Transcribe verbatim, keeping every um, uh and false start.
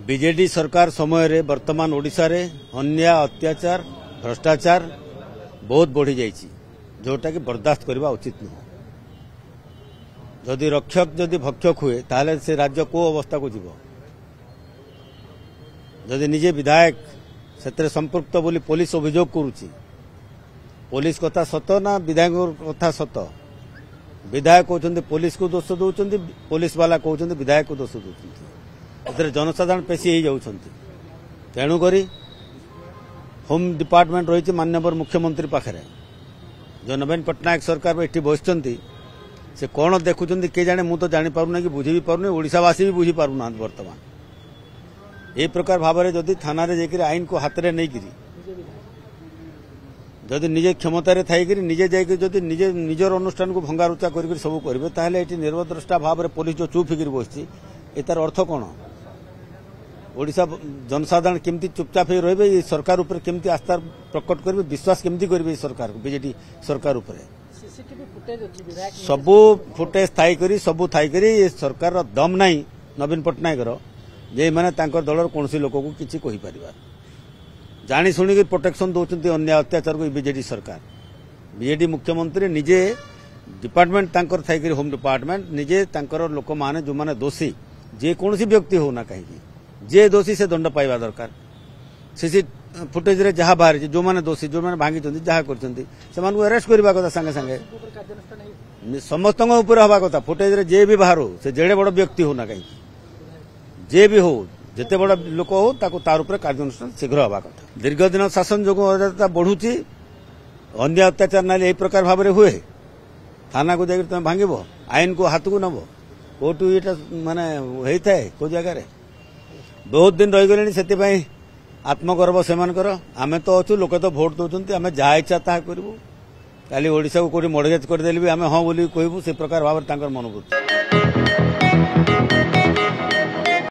BJD सरकार समय रे वर्तमान ओडिशा रे अन्याय अत्याचार भ्रष्टाचार बहुत बढ़ी जाइछि जोटा कि बर्दाश्त करबा उचित नुह। जदि रक्षक जदि भक्षक हुए ताले से राज्य को अवस्था को जीव। जदि निजे विधायक से संपृक्त बोली पुलिस अभियोग करुछि पुलिस कथा सत ना विधायक कथा सत। विधायक कहते पुलिस को दोष दौरान पुलिस वाला कहते विधायक को दोष दौरान जनसाधारण पेशी हो जाउछंती। तेणुक होम डिपार्टमेंट रही माननीय मुख्यमंत्री पाखे जो नवीन पट्टनायक सरकार ये बसती से कौन देखुं किए जाने मुझे तो जापारूना कि बुझी भी पारूनी ओडिशावासी भी बुझी पारूना बर्तमान ये प्रकार भाव में जदि थाना जाकर आईन को हाथ में नहीं जदि निजे क्षमतार थी निजे जाकर जदि निजे निजर अनुष्ठान को भंगारुचा कर सब करेंगे ताहले ये निर्वद्रष्टा भाव में पुलिस जो चुप होकर बसची ये तार अर्थ कौन। ओडिशा जनसाधारण केमती चुपचाप हो रही ये सरकार उपर केमती आस्था प्रकट करेंगे विश्वास केमती करेंगे सरकार बीजेडी सरकार उपर सबू फुटेज थाई करी सबू थाई करी ये सरकार दम नहीं नवीन पट्टनायक जे माने तांकर दलर कौन लोक को किसी कहि परिबा जानी शुणी प्रोटेक्शन दौरान अन्याय अत्याचार को बीजेडी सरकार बीजेडी मुख्यमंत्री निजे डिपार्टमेंट तांकर थाई करी होम डिपार्टमेंट निजे तांकर लोक माने जो माने दोषी जे कौन व्यक्ति होना कहीं जे दोषी से दंड पाइबा दरकार सीसी फुटेज रे जहाँ बाहर जो माने दोषी जो माने भांगी जहाँ कर अरेस्ट करवा कथा सांगे सांगे समस्त ऊपर हवा कथा फुटेज रे जे भी बाहर हो से जेड़े बड़ व्यक्ति होना कहीं जे भी हो जिते बड़ लोक हो ताको तार ऊपर कार्यानुष्ठान शीघ्र हवा कथा। दीर्घ दिन शासन जो अराजकता बढ़ुची अन्याय अत्याचार ना यही प्रकार भाव में हुए थाना को जाकर तुम भांग आईन को हाथ को नब कोर्ट ये माने होता है को जगार बहुत दिन रहीगले से आत्मगर्व से आम तो अच्छु लोक तो भोट दौरान आम जहाँ इच्छा ता करूँ काली ओडिशा को कौटी मडगेज करदेली भी आम हाँ बोली कहूँ से प्रकार भाव में मनोवृत्ति।